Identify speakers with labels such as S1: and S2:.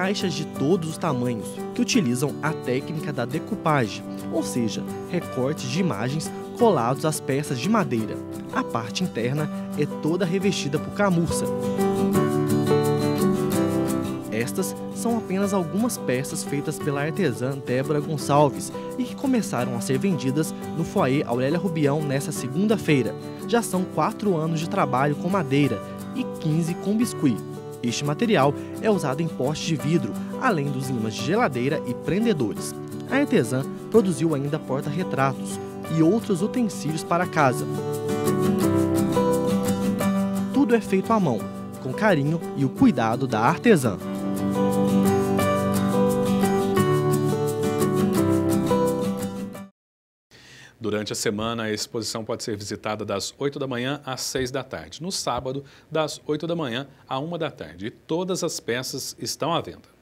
S1: faixas de todos os tamanhos, que utilizam a técnica da decoupage, ou seja, recortes de imagens colados às peças de madeira. A parte interna é toda revestida por camurça. Estas são apenas algumas peças feitas pela artesã Débora Gonçalves e que começaram a ser vendidas no foyer Aurélia Rubião nesta segunda-feira. Já são 4 anos de trabalho com madeira e 15 com biscuit. Este material é usado em postes de vidro, além dos ímãs de geladeira e prendedores. A artesã produziu ainda porta-retratos e outros utensílios para casa. Tudo é feito à mão, com carinho e o cuidado da artesã.
S2: Durante a semana, a exposição pode ser visitada das 8 da manhã às 6 da tarde. No sábado, das 8 da manhã à 1 da tarde. E todas as peças estão à venda.